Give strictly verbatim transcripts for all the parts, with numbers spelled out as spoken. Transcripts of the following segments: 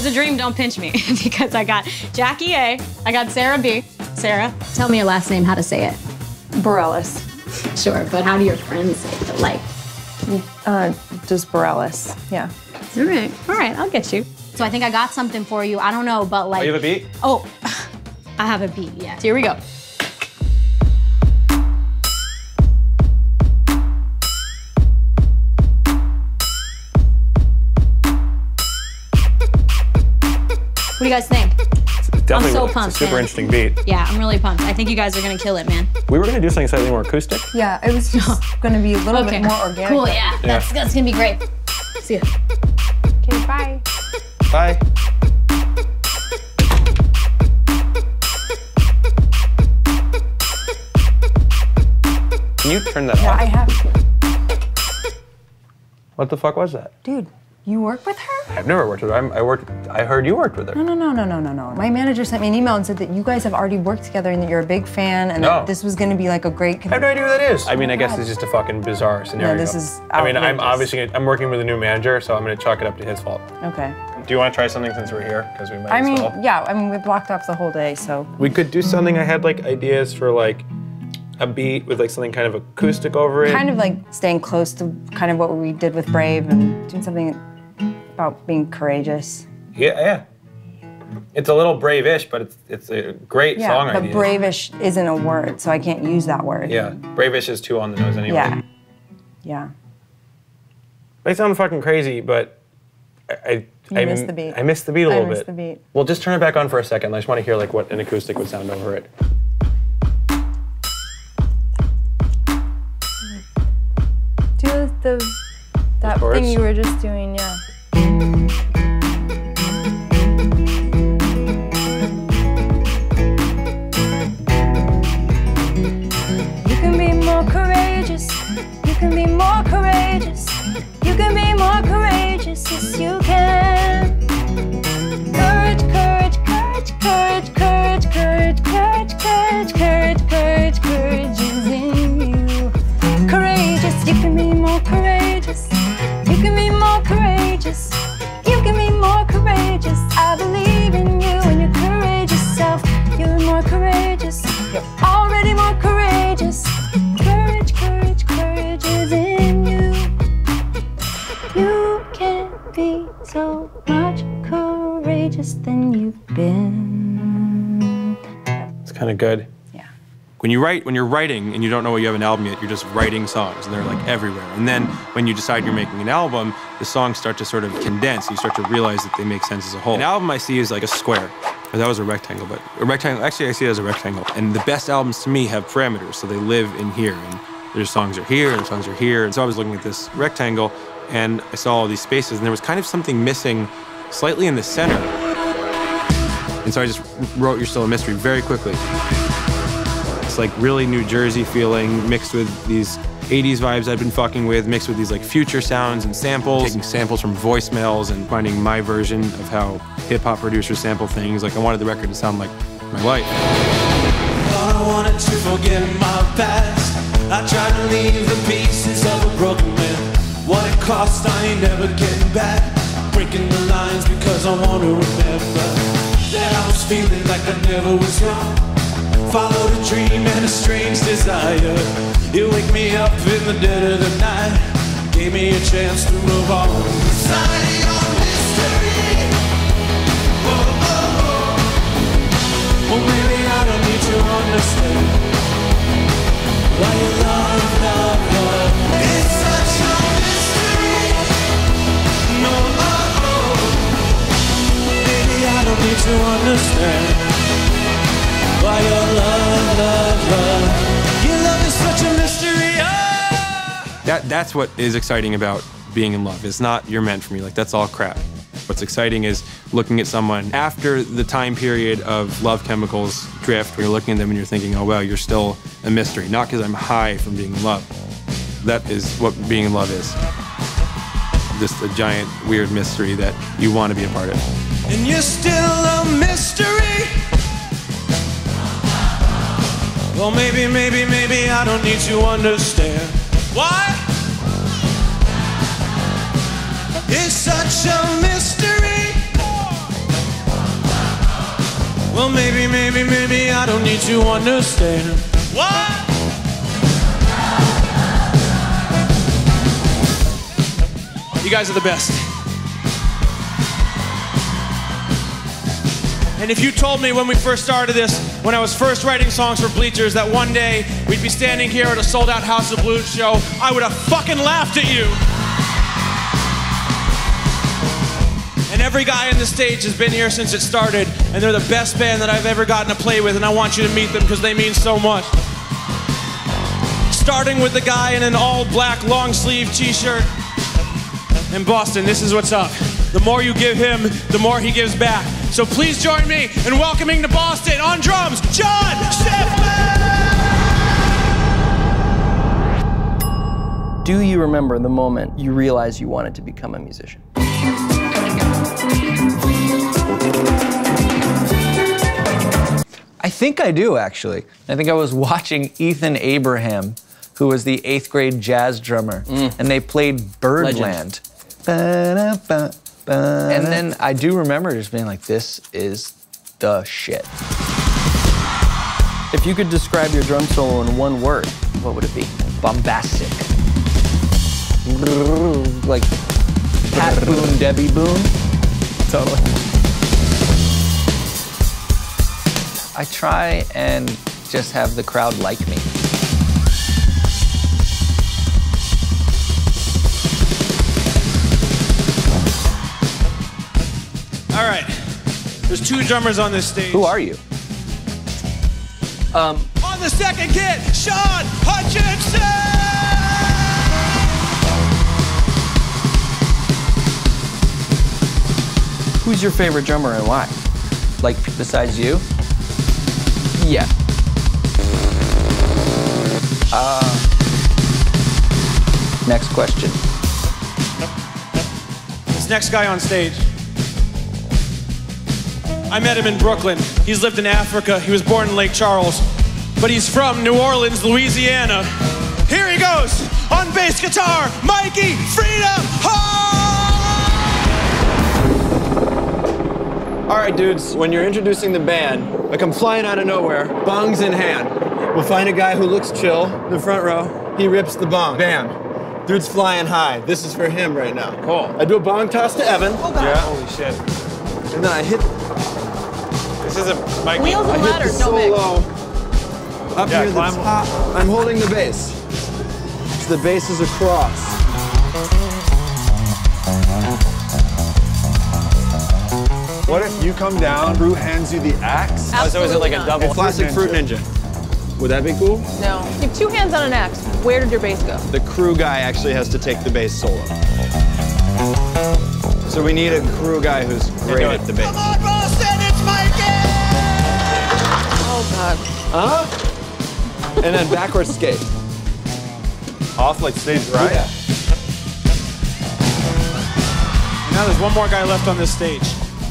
is a dream, don't pinch me. Because I got Jackie A, I got Sarah B. Sarah, tell me your last name, how to say it. Bareilles. Sure, but how do your friends say it? Like? Uh, just Bareilles, yeah. All right, all right, I'll get you. So I think I got something for you. I don't know, but like. Oh, you have a beat? Oh, I have a beat, yes. Here we go. What do you guys think? Definitely, I'm so it's pumped, a super man. interesting beat. Yeah, I'm really pumped. I think you guys are gonna kill it, man. We were gonna do something slightly more acoustic. Yeah, it was just gonna be a little Okay. bit more organic. Cool, yeah. Yeah. That's, that's gonna be great. See ya. Okay, bye. Bye. Can you turn that Yeah, off? I have to. What the fuck was that? Dude, you work with her? I've never worked with her. I'm, I worked. I heard you worked with her. No, no, no, no, no, no, no. My manager sent me an email and said that you guys have already worked together and that you're a big fan and No. that this was gonna be like a great. I have no idea who that is. I mean, I guess God. it's just a fucking bizarre scenario. No, this is I mean, I'm outrageous. obviously I'm working with a new manager, so I'm gonna chalk it up to his fault. Okay. Do you want to try something since we're here? Because we might I as mean, well. yeah, I mean, we blocked off the whole day, so. We could do something. I had like ideas for like a beat with like something kind of acoustic over it. Kind of like staying close to kind of what we did with Brave and doing something about being courageous. Yeah, yeah. It's a little brave-ish, but it's it's a great Yeah, song but idea. brave-ish isn't a word, so I can't use that word. Yeah, brave-ish is too on the nose anyway. Yeah. Yeah. They sound fucking crazy, but I I, You I missed the beat. I missed the beat a I little missed bit. the beat. Well, just turn it back on for a second. I just want to hear like what an acoustic would sound over it. Do the that chorus? thing you were just doing, yeah. You can be more courageous. You can be more courageous. You can be more courageous. Yes, you can. Courage, courage, courage, courage, courage, courage, courage, courage, courage, courage, courage is in you. Courageous, you can be more courageous. You can be more courageous. You can be more courageous. I believe in you and your courageous self. You're more courageous. You're already more courageous. Courage, courage, courage is in you. You can be so much courageous than you've been. It's kind of good. Yeah. When you write, when you're writing and you don't know you have an album yet, you're just writing songs and they're like everywhere. And then when you decide you're making an album, the songs start to sort of condense. You start to realize that they make sense as a whole. An album I see is like a square. Or that was a rectangle, but a rectangle, actually I see it as a rectangle. And the best albums to me have parameters, so they live in here. And their songs are here, and songs are here. And so I was looking at this rectangle and I saw all these spaces and there was kind of something missing slightly in the center. And so I just wrote You're Still a Mystery very quickly. It's like really New Jersey feeling mixed with these eighties vibes I'd been fucking with, mixed with these like future sounds and samples, taking samples from voicemails and finding my version of how hip hop producers sample things. Like I wanted the record to sound like my life. I wanted to forget my past. I tried to leave the pieces of a broken man. What it cost, I ain't never getting back. Breaking the lines because I want to remember that I was feeling like I never was young. Followed a dream and a strange desire. You wake me up in the dead of the night. Gave me a chance to move on. Signing your mystery. Oh, oh, oh. Well, maybe I don't need to understand why you love, love, love. It's such a mystery. No, oh, oh. Maybe I don't need to understand why your love, love, love. Your love is such a mystery. Oh. That, that's what is exciting about being in love. It's not you're meant for me, like that's all crap. What's exciting is looking at someone after the time period of love chemicals drift, where you're looking at them and you're thinking, oh wow, you're still a mystery. Not because I'm high from being in love. That is what being in love is. Just a giant, weird mystery that you want to be a part of. And you're still a mystery. Well, maybe, maybe, maybe I don't need to understand why it's such a mystery. Well, maybe, maybe, maybe I don't need to understand. What? You guys are the best. And if you told me when we first started this, when I was first writing songs for Bleachers, that one day we'd be standing here at a sold-out House of Blues show, I would have fucking laughed at you. And every guy on the stage has been here since it started, and they're the best band that I've ever gotten to play with, and I want you to meet them because they mean so much. Starting with the guy in an all-black long-sleeve t-shirt. In Boston, this is what's up. The more you give him, the more he gives back. So please join me in welcoming to Boston, on drums, John Schiffman! Do you remember the moment you realized you wanted to become a musician? I think I do, actually. I think I was watching Ethan Abraham, who was the eighth grade jazz drummer, mm. and they played Birdland. Ba-da-ba, ba-da. And then I do remember just being like, this is the shit. If you could describe your drum solo in one word, what would it be? Bombastic. Like Pat Boone, Debbie Boone. Totally. I try and just have the crowd like me. All right, there's two drummers on this stage. Who are you? Um, on the second kit, Sean Hutchinson! Who's your favorite drummer and why? Like, besides you? Yeah. Uh, next question. This next guy on stage, I met him in Brooklyn. He's lived in Africa. He was born in Lake Charles, but he's from New Orleans, Louisiana. Here he goes, on bass guitar, Mikey Freedom Hall! All right, dudes, when you're introducing the band, like I'm flying out of nowhere, bongs in hand. We'll find a guy who looks chill, the front row. He rips the bong. Bam. Dude's flying high. This is for him right now. Cool. I do a bong toss to Evan. Oh, God. Yeah. Holy shit. And then I hit... This isn't Mikey. Wheels and I hit ladders, the no mix. solo up Yeah, near the climb. top. I'm holding the bass. So the bass is across. What if you come down, Brew hands you the axe? Absolutely So is it like a not. double? It's classic Fruit Ninja. Would that be cool? No. You have two hands on an axe. Where did your bass go? The crew guy actually has to take the bass solo. So we need a crew guy who's great at the bass. Come on, Boston, it's Mikey! Oh, God. Huh? And then backward skate. Off like stage right? Yeah. Now there's one more guy left on this stage.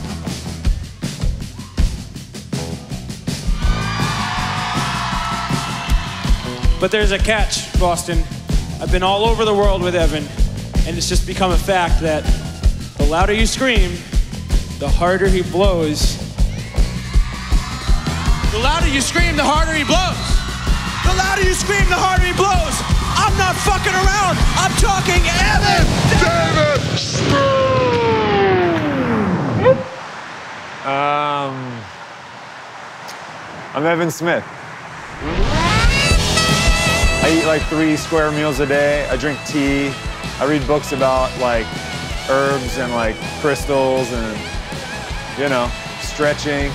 But there's a catch, Boston. I've been all over the world with Evan, and it's just become a fact that the louder you scream, the harder he blows. The louder you scream, the harder he blows. The louder you scream, the harder he blows. I'm not fucking around. I'm talking Evan David. Um, I'm Evan Smith. I eat like three square meals a day. I drink tea. I read books about like herbs and like crystals and, you know, stretching.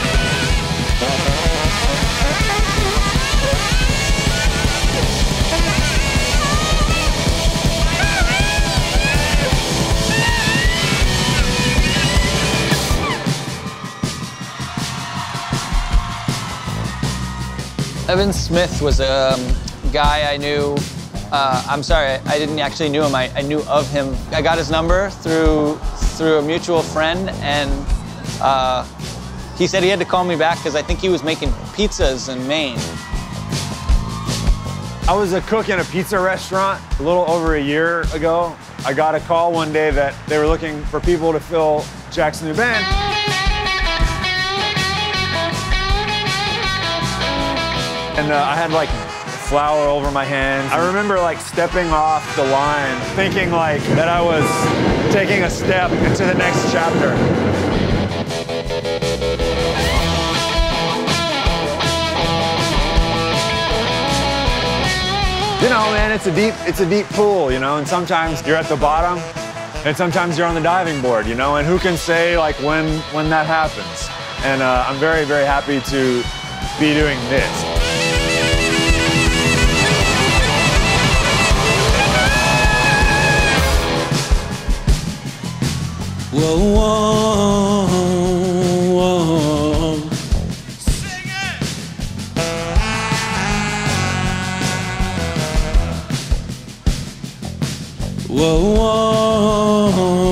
Evan Smith was a um, guy I knew. Uh, I'm sorry, I didn't actually knew him. I, I knew of him. I got his number through through a mutual friend, and uh, he said he had to call me back because I think he was making pizzas in Maine. I was a cook in a pizza restaurant a little over a year ago. I got a call one day that they were looking for people to fill Jack's new band. And uh, I had like flour over my hands. I remember like stepping off the line, thinking like that I was taking a step into the next chapter. You know, man, it's a deep, it's a deep pool, you know, and sometimes you're at the bottom, and sometimes you're on the diving board, you know, and who can say like when when that happens? And uh, I'm very, very happy to be doing this. Whoa, whoa, whoa. Sing it! Whoa, whoa,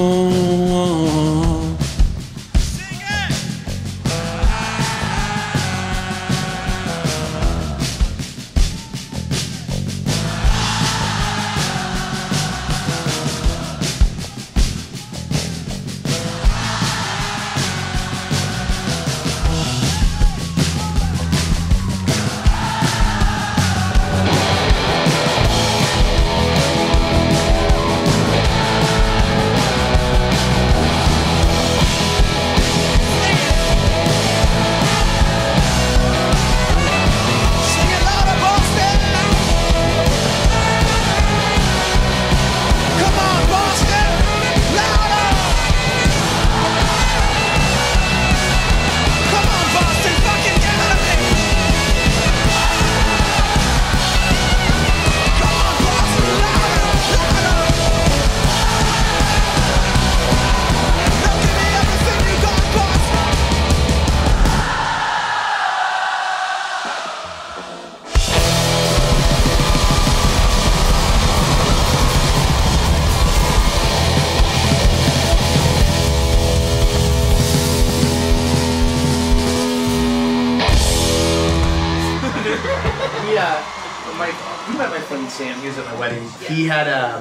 whoa. Sing it! Sam, he was at my wedding. He had um,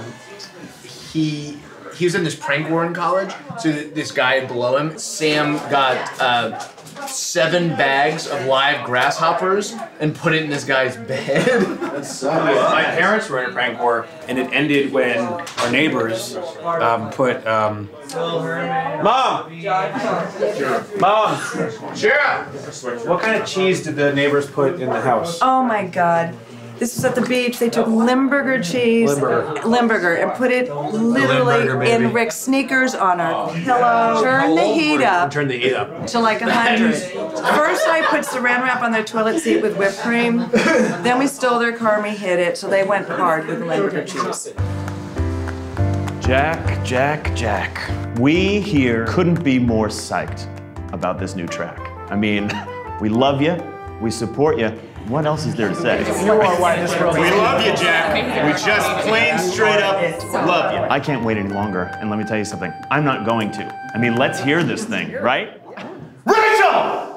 he he was in this prank war in college. So this guy below him, Sam got uh, seven bags of live grasshoppers and put it in this guy's bed. That's so My parents were in a prank war, and it ended when our neighbors um, put. Um, Mom! Mom! Shara! What kind of cheese did the neighbors put in the house? Oh my God. This was at the beach. They took Limburger cheese, Limburger, Limburger and put it literally in Rick's sneakers on our pillow. Turn the heat up Turn the heat up. to like a hundred. First I put saran wrap on their toilet seat with whipped cream. Then we stole their car and we hid it, so they went hard with Limburger cheese. Jack, Jack, Jack. We here couldn't be more psyched about this new track. I mean, we love you, we support you. What else is there to say? We love you, Jack. We just plain straight up love you. I can't wait any longer, and let me tell you something. I'm not going to. I mean, let's hear this thing, right? Rachel!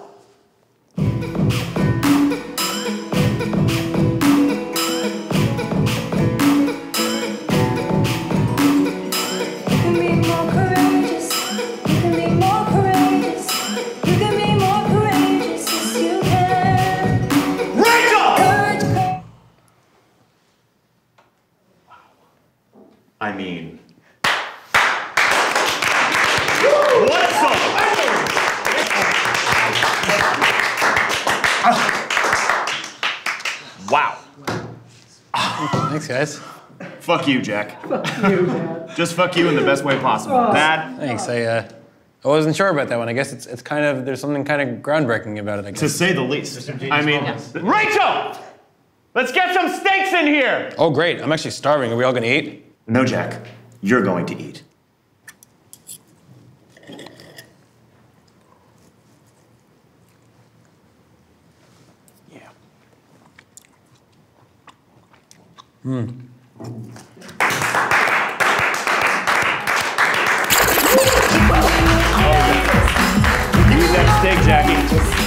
I mean, what a song! Wow. Thanks, guys. Fuck you, Jack. Fuck you, Dad. Just fuck you in the best way possible. Dad? Thanks. I, uh, I wasn't sure about that one. I guess it's, it's kind of, there's something kind of groundbreaking about it, I guess. To say the least. I mean, Rachel! Let's get some steaks in here! Oh, great. I'm actually starving. Are we all gonna eat? No, Jack. You're going to eat. Yeah. Hmm. Give me that steak, Jackie.